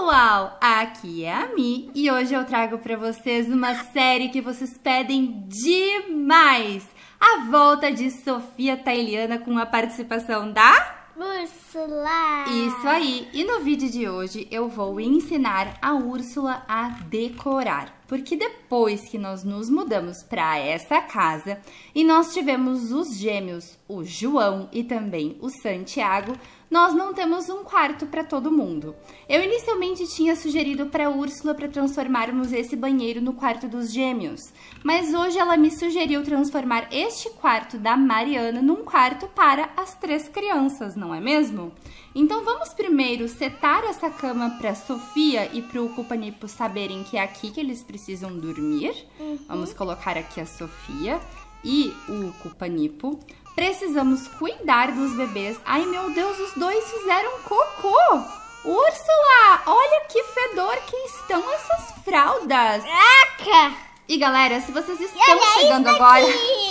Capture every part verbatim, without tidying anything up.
pessoal, aqui é a Mi e hoje eu trago pra vocês uma série que vocês pedem demais. A volta de Sofia Tailiana com a participação da... Úrsula! Isso aí! E no vídeo de hoje eu vou ensinar a Úrsula a decorar. Porque depois que nós nos mudamos para essa casa e nós tivemos os gêmeos, o João e também o Santiago, nós não temos um quarto para todo mundo. Eu inicialmente tinha sugerido para a Úrsula para transformarmos esse banheiro no quarto dos gêmeos, mas hoje ela me sugeriu transformar este quarto da Mariana num quarto para as três crianças, não é mesmo? Então vamos primeiro setar essa cama para Sofia e para o Cupanipo saberem que é aqui que eles precisam dormir. Uhum. Vamos colocar aqui a Sofia e o Cupanipo. Precisamos cuidar dos bebês. Ai, meu Deus, os dois fizeram cocô. Úrsula, olha que fedor que estão essas fraldas. Eca! E galera, se vocês estão chegando agora...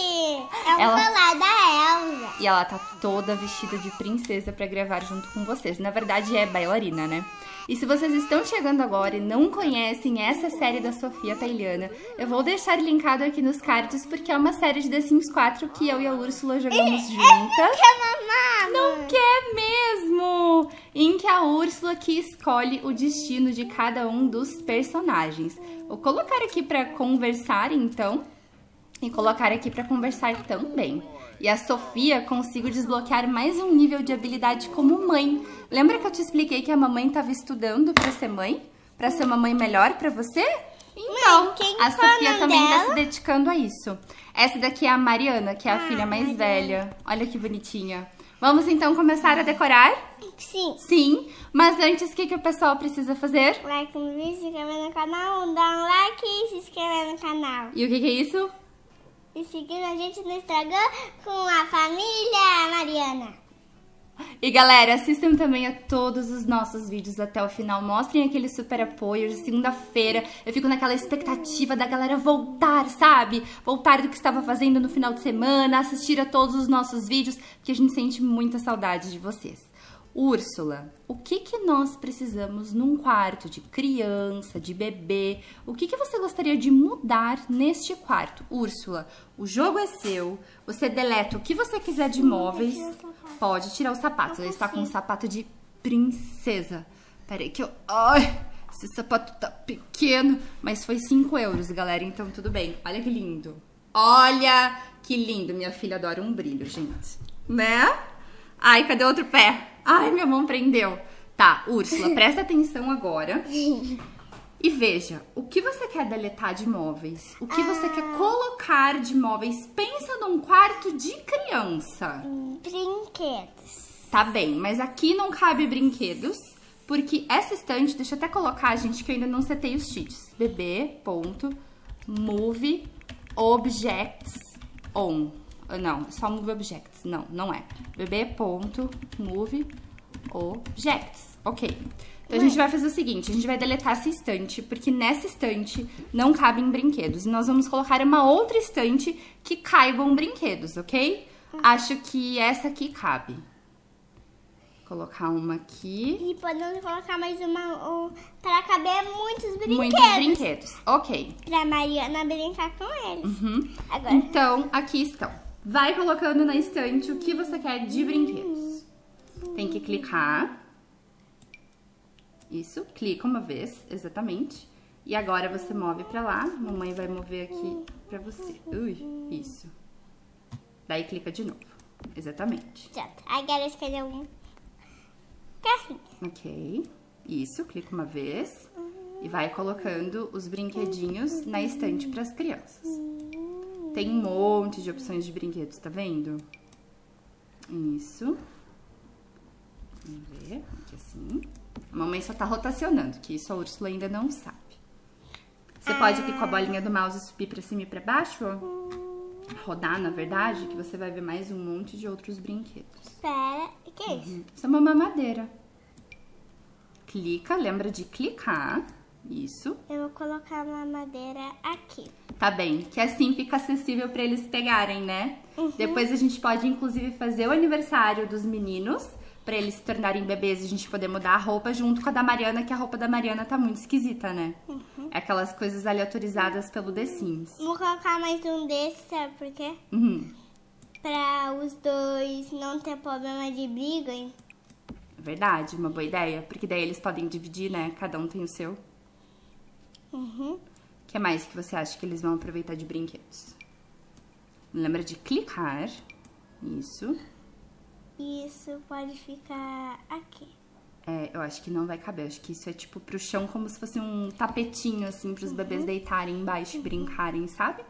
É um ela... colar da Elsa. E ela tá toda vestida de princesa pra gravar junto com vocês. Na verdade, é bailarina, né? E se vocês estão chegando agora e não conhecem essa série da Sofia Tailiana, eu vou deixar linkado aqui nos cards, porque é uma série de The Sims quatro que eu e a Úrsula jogamos juntas. Não quer mamar, Não quer mesmo! Em que a Úrsula que escolhe o destino de cada um dos personagens. Vou colocar aqui pra conversar, então, e colocar aqui pra conversar também. E a Sofia consigo desbloquear mais um nível de habilidade como mãe. Lembra que eu te expliquei que a mamãe estava estudando para ser mãe? Para ser uma mãe melhor para você? Então, mãe, quem a Sofia também está dela? se dedicando a isso. Essa daqui é a Mariana, que é a ah, filha mais Mariana. velha. Olha que bonitinha. Vamos então começar a decorar? Sim. Sim, mas antes, o que, que o pessoal precisa fazer? Like no vídeo, se inscrever no canal, dá um like e se inscrever no canal. E o que, que é isso? E seguindo a gente no Instagram com a família Mariana. E galera, assistam também a todos os nossos vídeos até o final. Mostrem aquele super apoio de segunda-feira. Eu fico naquela expectativa da galera voltar, sabe? Voltar do que estava fazendo no final de semana, assistir a todos os nossos vídeos, porque a gente sente muita saudade de vocês. Úrsula, o que que nós precisamos num quarto de criança, de bebê? O que que você gostaria de mudar neste quarto? Úrsula, o jogo é seu, você deleta o que você quiser de móveis. Pode tirar os sapatos, ela está com um sapato de princesa. Peraí que eu... Ai, esse sapato tá pequeno, mas foi cinco euros, galera, então tudo bem. Olha que lindo. Olha que lindo, minha filha adora um brilho, gente. Né? Ai, cadê o outro pé? Ai, minha mão prendeu. Tá, Úrsula, presta atenção agora. E veja, o que você quer deletar de móveis? O que ah. você quer colocar de móveis? Pensa num quarto de criança. Brinquedos. Tá bem, mas aqui não cabe brinquedos, porque essa estante, deixa eu até colocar, gente, que eu ainda não setei os cheats. Bebê, ponto, move, objects, on. Não, só move objects. Não, não é. Bebê.move objects. Ok. Então a gente vai fazer o seguinte, a gente vai deletar essa estante, porque nessa estante não cabem brinquedos. E nós vamos colocar uma outra estante que caibam brinquedos, ok? Acho que essa aqui cabe. Colocar uma aqui. E podemos colocar mais uma um, para caber muitos brinquedos. Muitos brinquedos, ok. Pra Mariana brincar com eles. Uhum. Agora. Então, aqui estão. Vai colocando na estante o que você quer de brinquedos. Tem que clicar. Isso, clica uma vez, exatamente. E agora você move pra lá. Mamãe vai mover aqui pra você. Ui, isso. Daí clica de novo. Exatamente. Certo. Agora escolher um carrinho. Ok. Isso, clica uma vez. E vai colocando os brinquedinhos na estante pras crianças. Tem um monte de opções de brinquedos, tá vendo? Isso. Vamos ver, aqui assim. A mamãe só tá rotacionando, que isso a Úrsula ainda não sabe. Você pode aqui com a bolinha do mouse subir pra cima e pra baixo, ó. Rodar, na verdade, que você vai ver mais um monte de outros brinquedos. Espera, o que é isso? Uhum. Isso é uma mamadeira. Clica, lembra de clicar. Isso. Eu vou colocar uma madeira aqui. Tá bem, que assim fica acessível pra eles pegarem, né? Uhum. Depois a gente pode, inclusive, fazer o aniversário dos meninos pra eles se tornarem bebês e a gente poder mudar a roupa junto com a da Mariana, que a roupa da Mariana tá muito esquisita, né? Uhum. É aquelas coisas aleatorizadas pelo The Sims. Vou colocar mais um desse, sabe por quê? Uhum. Pra os dois não ter problema de briga, hein? Verdade, uma boa ideia. Porque daí eles podem dividir, né? Cada um tem o seu. Uhum. O que mais que você acha que eles vão aproveitar de brinquedos? Lembra de clicar. Isso. Isso pode ficar aqui. É, eu acho que não vai caber. Eu acho que isso é tipo pro chão, como se fosse um tapetinho, assim, pros Uhum. bebês deitarem embaixo e brincarem, sabe?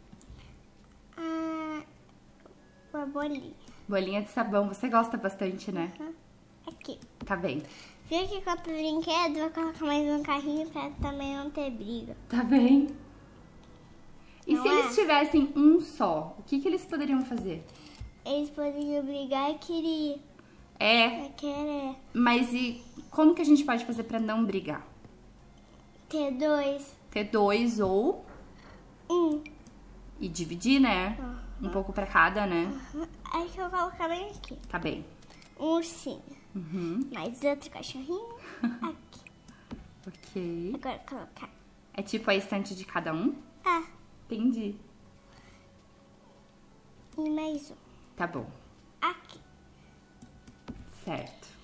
Ah, uma bolinha. Bolinha de sabão, você gosta bastante, né? Uhum. Aqui. Tá bem. Viu que compra brinquedo, vou colocar mais um carrinho pra também não ter briga. Tá bem. E Não se é? eles tivessem um só, o que que eles poderiam fazer? Eles poderiam brigar e querer. É, É querer. mas e como que a gente pode fazer pra não brigar? Ter dois. Ter dois ou... Um. E dividir, né? Um pouco pra cada, né? Uhum. Aí que eu vou colocar bem aqui. Tá bem. Um ursinho. Uhum. Mais outro cachorrinho. Aqui. Ok. Agora colocar. É tipo a estante de cada um? Ah, Entendi. e mais um. Tá bom. Aqui. Certo.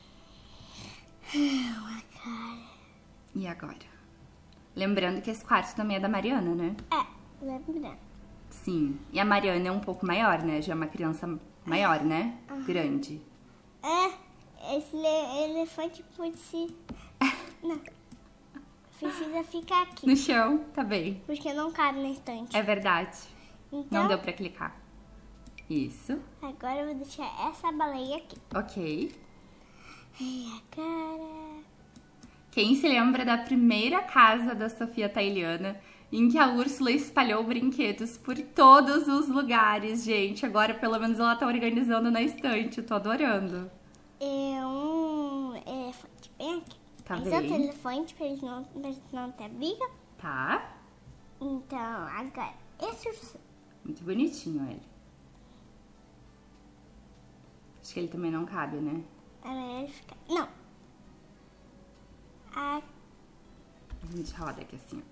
Uma cara. E agora? Lembrando que esse quarto também é da Mariana, né? É, lembrando. Sim. E a Mariana é um pouco maior, né? Já é uma criança maior, né? Grande. É, esse le- elefante pode ser... Não. Precisa ficar aqui. No chão, tá bem. Porque não cabe na estante. É verdade. Então, Não deu pra clicar. Isso. agora eu vou deixar essa baleia aqui. Ok. Ai, a cara... Quem se lembra da primeira casa da Sofia Tailiana, em que a Úrsula espalhou brinquedos por todos os lugares, gente? Agora, pelo menos, ela tá organizando na estante. Eu tô adorando. É um elefante bem aqui. Tá Mais bem. outro elefante pra eles não, pra eles não ter briga. Tá? Então, agora, esse ursinho. Muito bonitinho ele. Acho que ele também não cabe, né? É melhor ele ficar... Não. A- A gente roda aqui assim,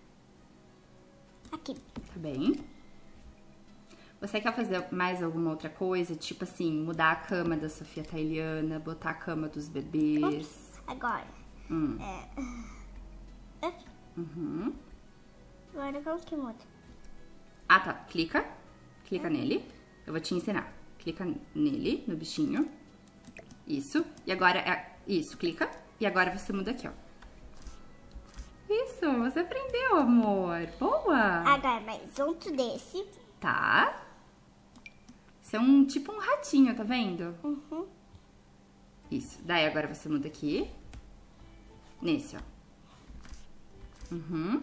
ó. Aqui. Tá bem? Você quer fazer mais alguma outra coisa? Tipo assim, mudar a cama da Sofia Tailiana, botar a cama dos bebês. Ups. Agora. Hum. É... Aqui. Uhum. Agora como que muda? Ah, tá. Clica. Clica nele. Eu vou te ensinar. Clica nele, no bichinho. Isso. E agora é... Isso, clica. E agora você muda aqui, ó. Isso, você aprendeu, amor. Boa! Agora mais outro desse. Tá. Isso é um tipo um ratinho, tá vendo? Uhum. Isso. Daí agora você muda aqui. Nesse, ó. Uhum.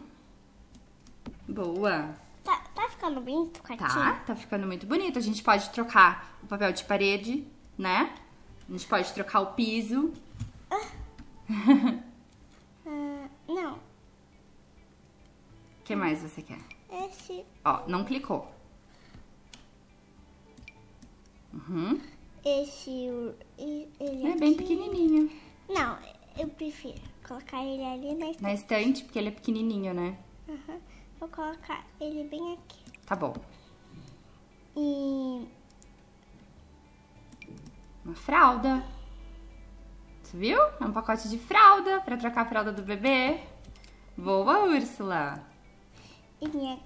Boa. Tá, tá ficando bonito o quartinho? Tá, tá ficando muito bonito. A gente pode trocar o papel de parede, né? A gente pode trocar o piso. Ah, não. O que mais você quer? Esse... Ó, não clicou. Uhum. Esse... ur- e- Ele É bem aqui. pequenininho. Não, eu prefiro colocar ele ali na estante. Na estante, porque ele é pequenininho, né? Uhum. Vou colocar ele bem aqui. Tá bom. E... Uma fralda. Você viu? É um pacote de fralda pra trocar a fralda do bebê. Boa, Úrsula. E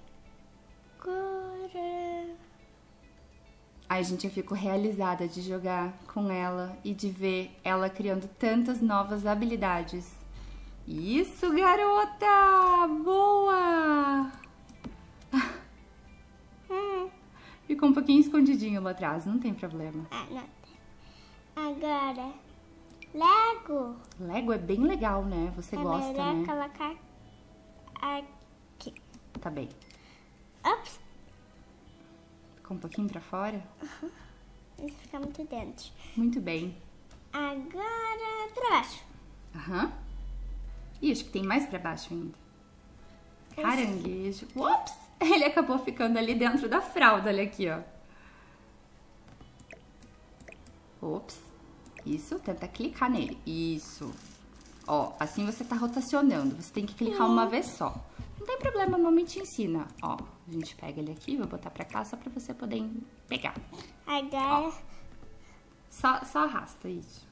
agora... Ai, gente, eu fico realizada de jogar com ela e de ver ela criando tantas novas habilidades. Isso, garota! Boa! Hum, ficou um pouquinho escondidinho lá atrás, não tem problema. Ah, não. Agora... Lego. Lego é bem legal, né? Você É gosta, melhor né? colocar aqui. Tá bem. Ops. Ficou um pouquinho pra fora? Isso fica muito dentro. Muito bem. Agora pra baixo. Aham. Ih, acho que tem mais pra baixo ainda. Caranguejo. Ups! Ele acabou ficando ali dentro da fralda, olha aqui, ó. Ops. Isso, tenta clicar nele. Isso. Ó, assim você tá rotacionando. Você tem que clicar uma vez só. Não tem problema, a mamãe te ensina. Ó, a gente pega ele aqui, vou botar pra cá só pra você poder pegar. Agora... Ó, só, só arrasta isso.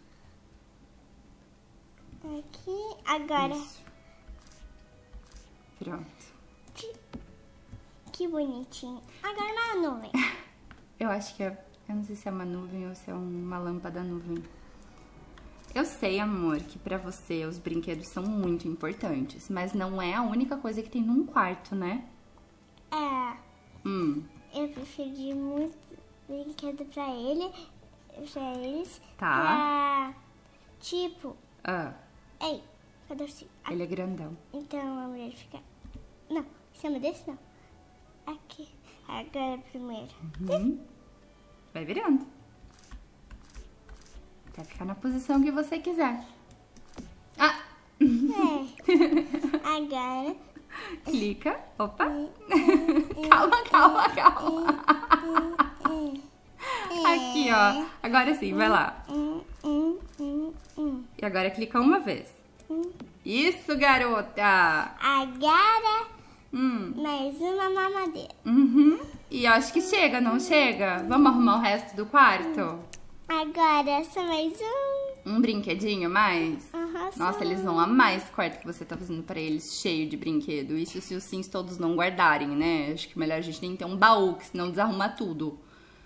Aqui, agora... Isso. Pronto. Que, que bonitinho. Agora uma nuvem. Eu acho que é... Eu não sei se é uma nuvem ou se é uma lâmpada nuvem. Eu sei, amor, que pra você os brinquedos são muito importantes, mas não é a única coisa que tem num quarto, né? É. Hum. Eu preferi muito brinquedo pra ele, pra eles. Tá. Pra, tipo... Ah, Ei, cadê o cinto? ele é grandão. Então a mulher fica... Não, em cima desse não. Aqui. Agora primeiro. Uhum. Vai virando. Até ficar na posição que você quiser. Ah! É. Agora... Clica. Opa. Calma, calma, calma. Aqui, ó. Agora sim, vai lá. E agora clica uma vez. Isso, garota. Agora... Hum. Mais uma mamadeira. Uhum. E acho que chega, não chega? Vamos arrumar o resto do quarto? Agora só mais um. Um brinquedinho mais? Uhum, Nossa, eles vão amar esse quarto que você tá fazendo pra eles, cheio de brinquedo. Isso se os sims todos não guardarem, né? Acho que melhor a gente nem ter um baú, que senão desarruma tudo.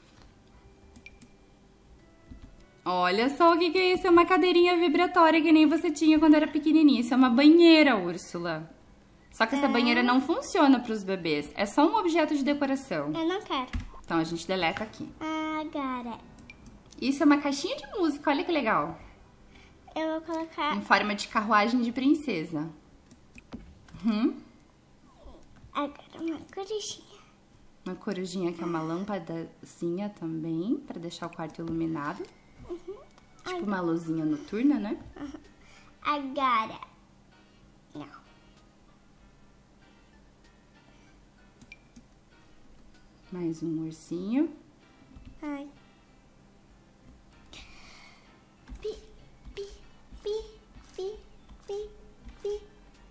Olha só o que que é isso, é uma cadeirinha vibratória que nem você tinha quando era pequenininha. Isso é uma banheira, Úrsula. Só que essa É. banheira não funciona pros bebês, é só um objeto de decoração. Eu não quero. Então a gente deleta aqui. Agora Isso é uma caixinha de música, olha que legal. eu vou colocar... Em forma de carruagem de princesa. Uhum. Agora uma corujinha. Uma corujinha que é uma lâmpadazinha também, pra deixar o quarto iluminado. Uhum. Tipo uma luzinha noturna, né? Uhum. Agora... Não. Mais um ursinho. Ai. Pi, pi, pi, pi, pi, pi.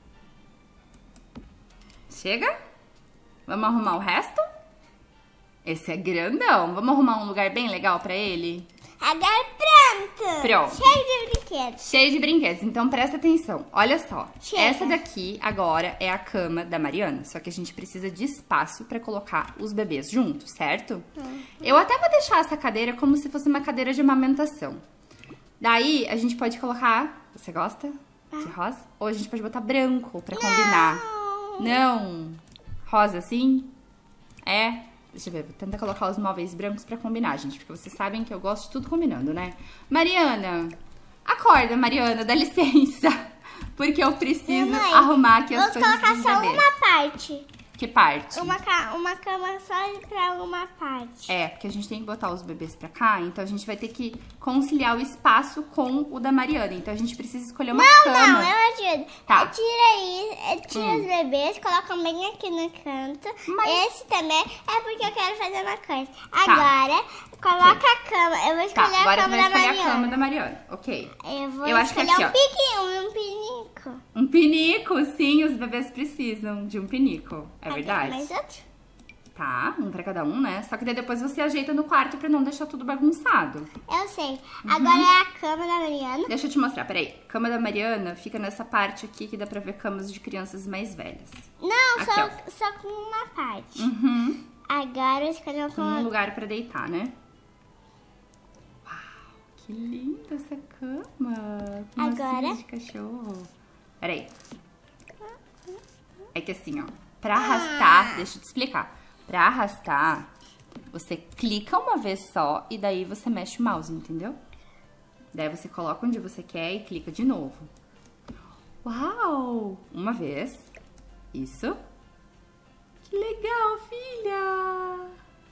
Chega? Vamos arrumar o resto? Esse é grandão. Vamos arrumar um lugar bem legal pra ele? Agora pronto. Pronto. Cheio de brinquedos. Cheio de brinquedos, então presta atenção. Olha só, Chega. essa daqui agora é a cama da Mariana, só que a gente precisa de espaço pra colocar os bebês juntos, certo? Uhum. Eu até vou deixar essa cadeira como se fosse uma cadeira de amamentação. Daí a gente pode colocar, você gosta de rosa? Ou a gente pode botar branco pra combinar. Não. Não? Rosa assim? É? Deixa eu ver, vou tentar colocar os móveis brancos pra combinar, gente, porque vocês sabem que eu gosto de tudo combinando, né? Mariana, acorda, Mariana, dá licença, porque eu preciso Mãe, arrumar aqui as vou coisas colocar dos só bebês. uma parte. Que parte? Uma, ca- uma cama só pra uma parte. É, porque a gente tem que botar os bebês pra cá, então a gente vai ter que conciliar o espaço com o da Mariana, então a gente precisa escolher uma Não, cama. não, eu ajudo. Tá. Eu tiro aí, eu tiro Hum. os bebês, colocam bem aqui no canto. Mas- Esse também é porque eu quero fazer uma coisa. Agora, coloca Ok. a cama. Eu vou Tá, escolher agora a tu cama vai da escolher Mariana. a cama da Mariana, ok. Eu vou Eu acho que escolher aqui, ó. um piquinho, um pinico. Um pinico, sim, os bebês precisam de um pinico, é Aqui, verdade? mais outro? Tá, um pra cada um, né? Só que daí depois você ajeita no quarto pra não deixar tudo bagunçado. Eu sei. Uhum. Agora é a cama da Mariana. Deixa eu te mostrar, peraí. Cama da Mariana fica nessa parte aqui que dá pra ver camas de crianças mais velhas. Não, Aqui, só, só com uma parte. Uhum. Agora eu escolhi Com uma... um lugar pra deitar, né? Uau, que linda essa cama. Com Agora? massinha de cachorro. Peraí. É que assim, ó. Pra arrastar, deixa eu te explicar. Pra arrastar, você clica uma vez só e daí você mexe o mouse, entendeu? Daí você coloca onde você quer e clica de novo. Uau! Uma vez. Isso. Que legal, filha!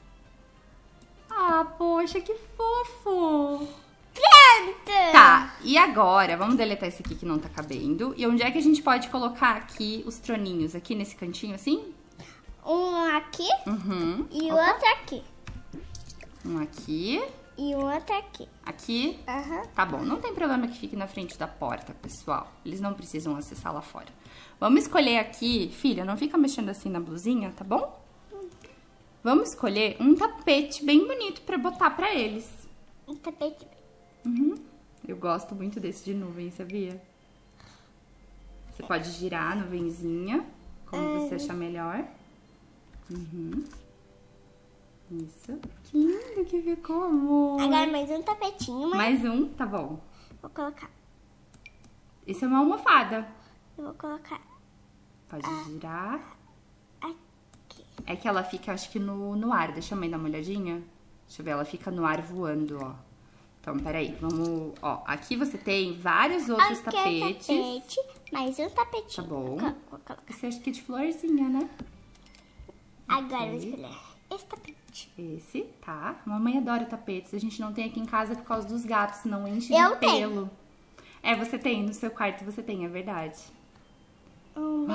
Ah, poxa, que fofo! Pronto! Tá, e agora, vamos deletar esse aqui que não tá cabendo. E onde é que a gente pode colocar aqui os troninhos? Aqui nesse cantinho, assim? Um aqui Uhum. e o Opa. outro aqui. Um aqui E um outro aqui. Aqui? Aham. Tá bom, não tem problema que fique na frente da porta, pessoal. Eles não precisam acessar lá fora. Vamos escolher aqui, filha, não fica mexendo assim na blusinha, tá bom? Vamos escolher um tapete bem bonito pra botar pra eles. Um tapete. Uhum. Eu gosto muito desse de nuvem, sabia? Você pode girar a nuvenzinha, como você achar melhor. Uhum. Isso. Que lindo que ficou, amor. Agora mais um tapetinho, mas Mais um, tá bom. vou colocar. Isso é uma almofada. Eu vou colocar Pode girar. aqui. É que ela fica, acho que no, no ar. Deixa a mãe dar uma olhadinha. Deixa eu ver, ela fica no ar voando, ó. Então, peraí, vamos... Ó, aqui você tem vários outros Aqui tapetes. é tapete, mais um tapetinho. Tá bom. Vou co- vou colocar. Esse acho que é de florzinha, né? Agora eu Ok. vou escolher esse tapete. Esse, tá. Mamãe adora tapetes. A gente não tem aqui em casa por causa dos gatos, senão enche de Eu pelo. tenho. É, você tem, no seu quarto você tem, é verdade. Um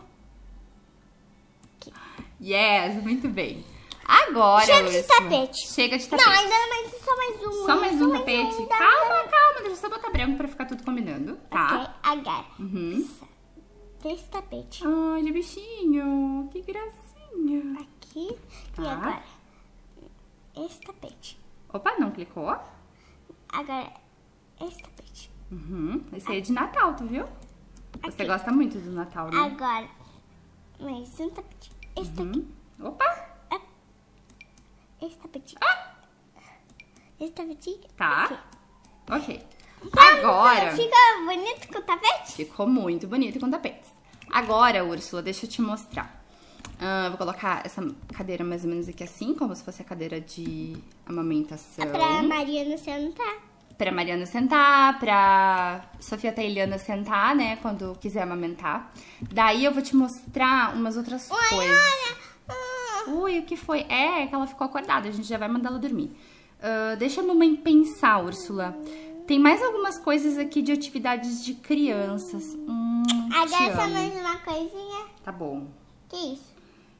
Yes, muito bem. Agora, Chega de Úrsula, tapete. Chega de tapete. Não, ainda mais, só mais um. Só mais um tapete? um, dá- Calma, calma. Deixa eu só botar branco pra ficar tudo combinando, tá? Ok, agora. Uhum. Três tapetes. Ai, de bichinho. Que gracinha. Aqui Tá. e agora. Esse tapete. Opa, não clicou? Agora, esse tapete. Uhum. Esse aí é de Natal, tu viu? Você Aqui. gosta muito do Natal, né? Agora, mais um tapete. Esse daqui. Uhum. Opa, Esse tapetinho. Esse tapetinho. tá. Aqui. Ok. Ah, Agora... Fica bonito com o tapete? Ficou muito bonito com tapetes. Agora, Úrsula, deixa eu te mostrar. Ah, vou colocar essa cadeira mais ou menos aqui assim, como se fosse a cadeira de amamentação. É pra Mariana sentar. Pra Mariana sentar, pra Sofia Tailiana sentar, né, quando quiser amamentar. Daí eu vou te mostrar umas outras Oi, coisas. olha. Ah, Ui, o que foi? É, que ela ficou acordada, a gente já vai mandar ela dormir. Ah, deixa a mamãe pensar, Úrsula. Tem mais algumas coisas aqui de atividades de crianças. Hum, te agora só amo. mais uma coisinha. Tá bom. Que isso?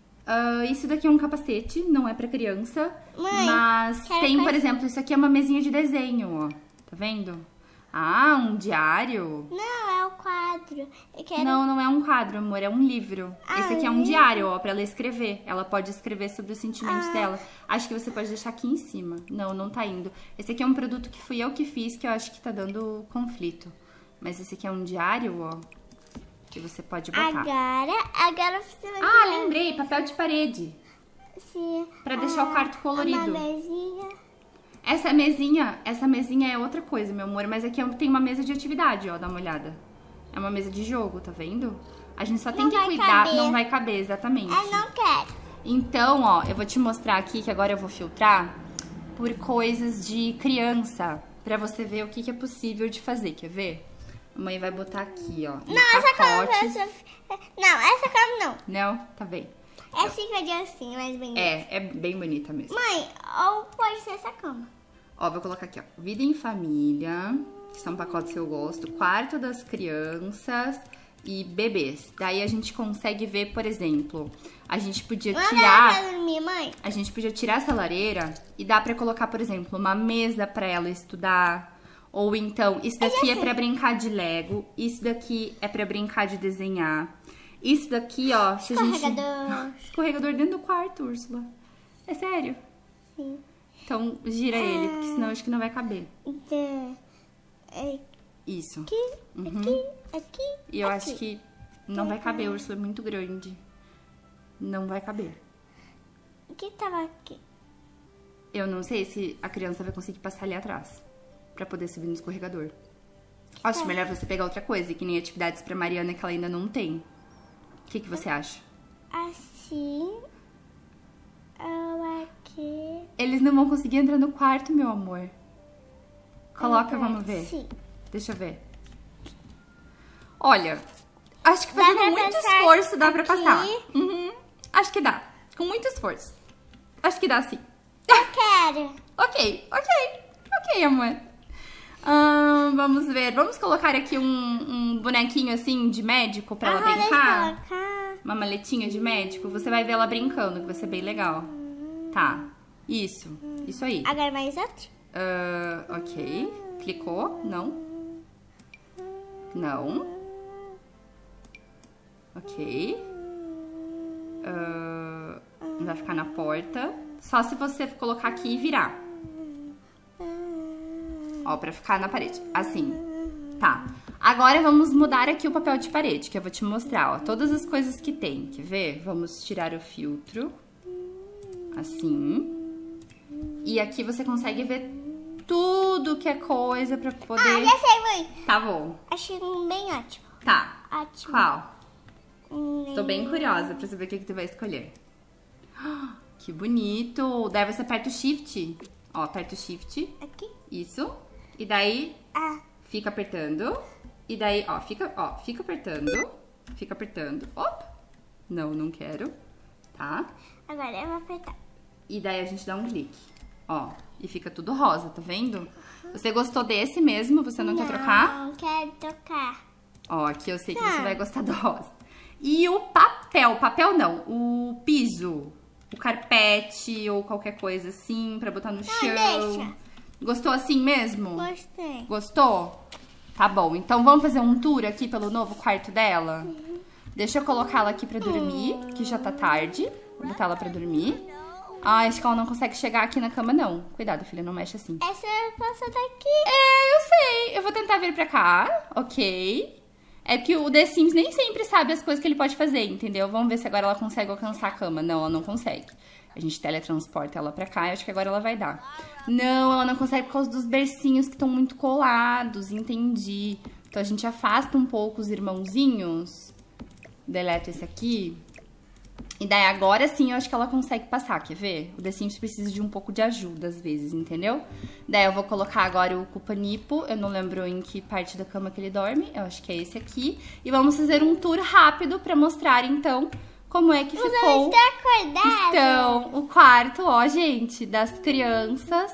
Ah, isso daqui é um capacete, não é pra criança. Mãe, mas quero tem, por coisa- exemplo, isso aqui é uma mesinha de desenho, ó. Tá vendo? Ah, um diário. Não, é o quadro. Eu quero... Não, não é um quadro, amor, é um livro. Ah, Esse aqui é um um livro? diário, ó, pra ela escrever. Ela pode escrever sobre os sentimentos Ah. dela. Acho que você pode deixar aqui em cima. Não, não tá indo. Esse aqui é um produto que fui eu que fiz, que eu acho que tá dando conflito. Mas esse aqui é um diário, ó, que você pode botar. Agora, agora você vai Ah, fazer lembrei, papel de parede. assim, Pra deixar o quarto colorido. Uma mesinha. Essa mesinha, essa mesinha é outra coisa, meu amor. Mas aqui eu- tem uma mesa de atividade, ó, dá uma olhada. É uma mesa de jogo, tá vendo? A gente só tem Não que vai cuidar, caber. não vai caber, exatamente. Eu não quero. Então, ó, eu vou te mostrar aqui, que agora eu vou filtrar por coisas de criança, pra você ver o que, que é possível de fazer, quer ver? A mãe vai botar aqui, ó, em Não, essa cama pacotes. essa... Não, essa cama não. Não? Tá bem. Essa fica de assim, mais bem. É, é bem bonita mesmo. Mãe, ou pode ser essa cama. Ó, vou colocar aqui, ó, Vida em Família, que são pacotes que eu gosto, Quarto das Crianças e Bebês. Daí a gente consegue ver, por exemplo, a gente podia Manda tirar... ela pra dormir, mãe. A gente podia tirar essa lareira e dá pra colocar, por exemplo, uma mesa pra ela estudar. Ou então, isso daqui é pra brincar de Lego, isso daqui é pra brincar de desenhar. Isso daqui, ó, se a gente... Escorregador. Escorregador dentro do quarto, Úrsula. É sério. Sim. Então, gira ele, porque senão acho que não vai caber. Então, é Isso. aqui, Uhum. aqui, aqui. E eu aqui. acho que não vai caber, Úrsula, é muito grande. Não vai caber. O que tava aqui? Eu não sei se a criança vai conseguir passar ali atrás pra poder subir no escorregador. Acho melhor você pegar outra coisa, que nem atividades pra Mariana que ela ainda não tem. O que, que você acha? Assim. Ou aqui. Eles não vão conseguir entrar no quarto, meu amor. Coloca, ou vamos ver. assim. Deixa eu ver. Olha, acho que Dá fazendo pra muito passar esforço dá pra aqui? passar. Uhum. Acho que dá. Com muito esforço. Acho que dá sim. Eu quero. Ok, ok. Ok, amor. Ahn, vamos ver. Vamos colocar aqui um, um bonequinho assim de médico pra ela Ah, deixa eu brincar? colocar. Uma maletinha de médico? Você vai ver ela brincando, que vai ser bem legal. Tá. Isso. Isso aí. Agora mais outro? Uh, ok. Clicou? Não. Não. Ok. Uh, vai ficar na porta. Só se você colocar aqui e virar. Ó, pra ficar na parede. Assim. Tá. Agora vamos mudar aqui o papel de parede, que eu vou te mostrar, ó. Todas as coisas que tem. Quer ver? Vamos tirar o filtro. Assim. E aqui você consegue ver tudo que é coisa pra poder... Ah, já sei, mãe. Tá bom. Achei bem ótimo. Tá. Ótimo. Qual? Hum, Tô bem curiosa pra saber o que, que tu vai escolher. Que bonito. Daí você aperta o shift. Ó, aperta o shift. Aqui? Isso. E daí Ah. fica apertando. E daí, ó, fica, ó, fica apertando. Fica apertando. Opa. Não, não quero. Tá? Agora eu vou apertar. E daí a gente dá um clique. Ó, e fica tudo rosa, tá vendo? Você gostou desse mesmo? Você não, não quer trocar? Não, quero trocar. Ó, aqui eu sei que Tá. você vai gostar do rosa. E o papel, papel não, o piso, o carpete ou qualquer coisa assim pra botar no chão. deixa. Gostou assim mesmo? Gostei. Gostou? Tá bom, então vamos fazer um tour aqui pelo novo quarto dela? Uhum. Deixa eu colocá-la aqui pra dormir, que já tá tarde. Vou botar ela pra dormir. Ah, acho que ela não consegue chegar aqui na cama, não. Cuidado, filha, não mexe assim. Essa passa daqui. É, eu sei. Eu vou tentar vir pra cá, ok. É que o The Sims nem sempre sabe as coisas que ele pode fazer, entendeu? Vamos ver se agora ela consegue alcançar a cama. Não, ela não consegue. A gente teletransporta ela pra cá e acho que agora ela vai dar. Não, ela não consegue por causa dos bercinhos que estão muito colados, entendi. Então a gente afasta um pouco os irmãozinhos. Deleto esse aqui. E daí agora sim eu acho que ela consegue passar, quer ver? O The Sims precisa de um pouco de ajuda às vezes, entendeu? Daí eu vou colocar agora o Cupanipo, eu não lembro em que parte da cama que ele dorme, eu acho que é esse aqui. E vamos fazer um tour rápido pra mostrar então como é que ficou. Está acordado? Então, o quarto, ó gente, das crianças,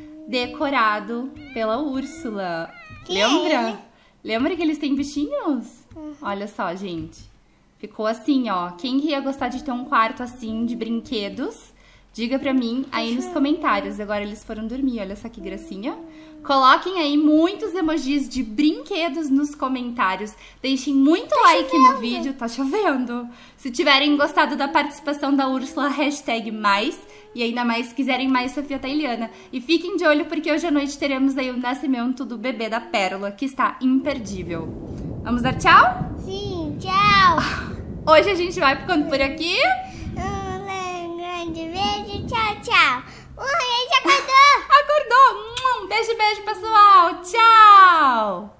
decorado pela Úrsula. Que Lembra? é? Lembra que eles têm bichinhos? Uhum. Olha só, gente. Ficou assim, ó. Quem ia gostar de ter um quarto assim, de brinquedos, diga pra mim aí nos comentários. Agora eles foram dormir, olha só que gracinha. Coloquem aí muitos emojis de brinquedos nos comentários. Deixem muito tá like chovendo. no vídeo. Tá chovendo. Se tiverem gostado da participação da Úrsula, hashtag mais. E ainda mais se quiserem mais Sofia Tailiana. E fiquem de olho porque hoje à noite teremos aí o nascimento do bebê da Pérola, que está imperdível. Vamos dar tchau? Sim, tchau. Hoje a gente vai ficando por aqui. Um grande beijo, tchau, tchau. Ui, a gente acordou. Acordou. Um beijo, beijo, pessoal. Tchau.